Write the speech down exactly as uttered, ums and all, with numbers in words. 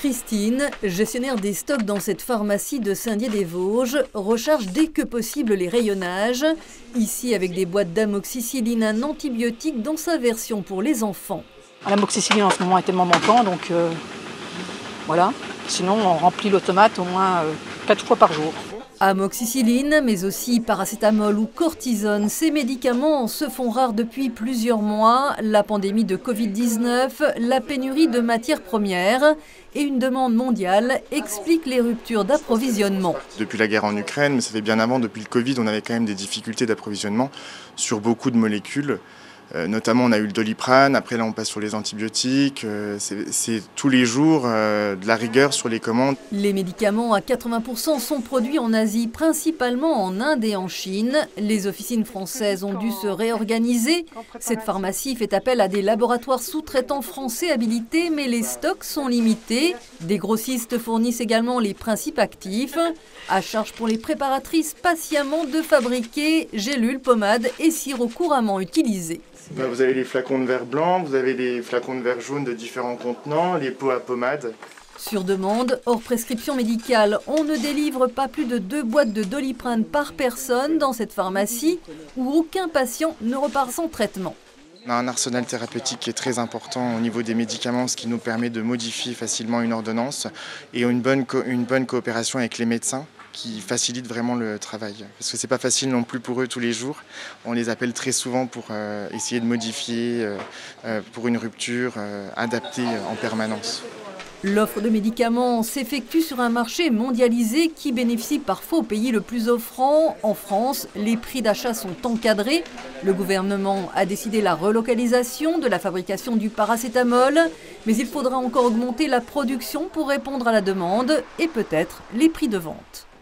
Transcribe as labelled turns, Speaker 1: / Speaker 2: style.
Speaker 1: Christine, gestionnaire des stocks dans cette pharmacie de Saint-Dié-des-Vosges, recharge dès que possible les rayonnages. Ici avec des boîtes d'amoxicilline, un antibiotique dans sa version pour les enfants.
Speaker 2: L'amoxicilline en ce moment est tellement manquant, donc euh, voilà. Sinon on remplit l'automate au moins euh, quatre fois par jour.
Speaker 1: Amoxicilline, mais aussi paracétamol ou cortisone, ces médicaments se font rares depuis plusieurs mois. La pandémie de Covid dix-neuf, la pénurie de matières premières et une demande mondiale expliquent les ruptures d'approvisionnement.
Speaker 3: Depuis la guerre en Ukraine, mais ça fait bien avant, depuis le Covid, on avait quand même des difficultés d'approvisionnement sur beaucoup de molécules. Euh, notamment, on a eu le Doliprane, après là on passe sur les antibiotiques, euh, c'est tous les jours euh, de la rigueur sur les commandes.
Speaker 1: Les médicaments à quatre-vingts pour cent sont produits en Asie, principalement en Inde et en Chine. Les officines françaises ont dû se réorganiser. Cette pharmacie fait appel à des laboratoires sous-traitants français habilités, mais les stocks sont limités. Des grossistes fournissent également les principes actifs. À charge pour les préparatrices patiemment de fabriquer gélules, pommades et sirops couramment utilisés.
Speaker 3: Vous avez les flacons de verre blanc, vous avez les flacons de verre jaune de différents contenants, les pots à pommade.
Speaker 1: Sur demande, hors prescription médicale, on ne délivre pas plus de deux boîtes de Doliprane par personne dans cette pharmacie où aucun patient ne repart sans traitement.
Speaker 3: On a un arsenal thérapeutique qui est très important au niveau des médicaments, ce qui nous permet de modifier facilement une ordonnance et une bonne, co une bonne coopération avec les médecins qui facilite vraiment le travail. Parce que c'est pas facile non plus pour eux tous les jours. On les appelle très souvent pour euh, essayer de modifier, euh, euh, pour une rupture euh, adaptée en permanence.
Speaker 1: L'offre de médicaments s'effectue sur un marché mondialisé qui bénéficie parfois au pays le plus offrant. En France, les prix d'achat sont encadrés. Le gouvernement a décidé la relocalisation de la fabrication du paracétamol. Mais il faudra encore augmenter la production pour répondre à la demande et peut-être les prix de vente.